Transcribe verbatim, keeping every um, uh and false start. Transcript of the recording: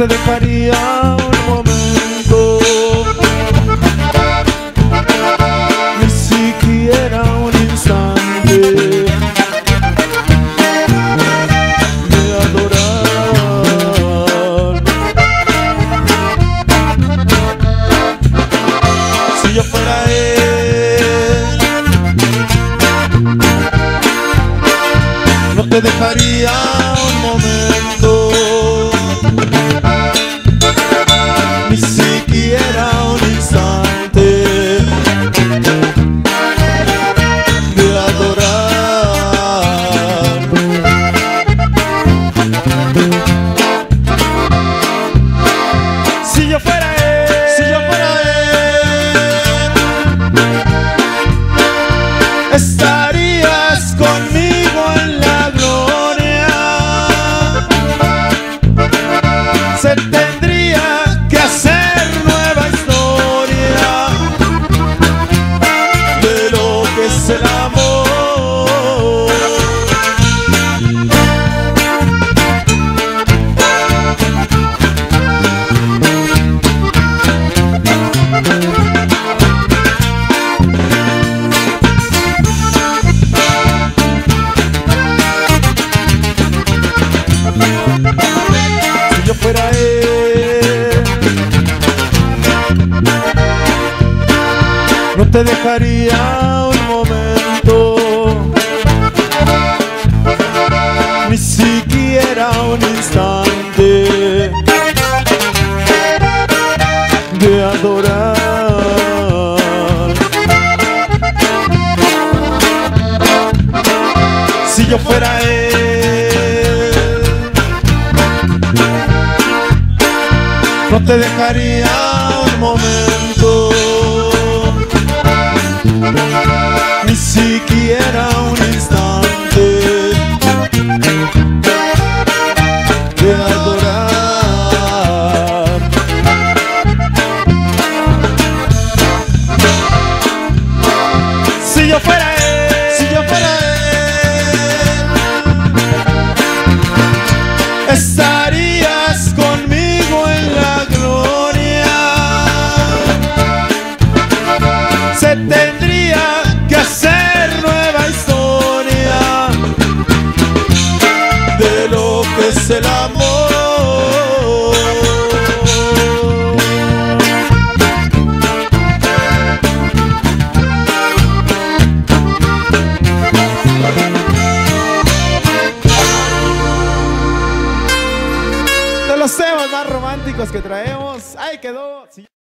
te dejaría un momento, ni siquiera un instante de adorar. Si yo fuera él, no te dejaría un momento, ni siquiera un instante de adorar. Si yo fuera él, si yo fuera él, estarías conmigo en la gloria. Se tendría que hacer nueva historia de lo que es el amor. Si yo fuera él, no te dejaría un momento, ni siquiera un instante de adorar. Si yo fuera él, no te dejaría un momento, ni siquiera un instante de adorar. Si yo fuera él, si yo fuera él, estarías conmigo en la gloria. Se tendría que hacer nueva historia de lo que es el amor. De los temas más románticos que traemos, ahí quedó.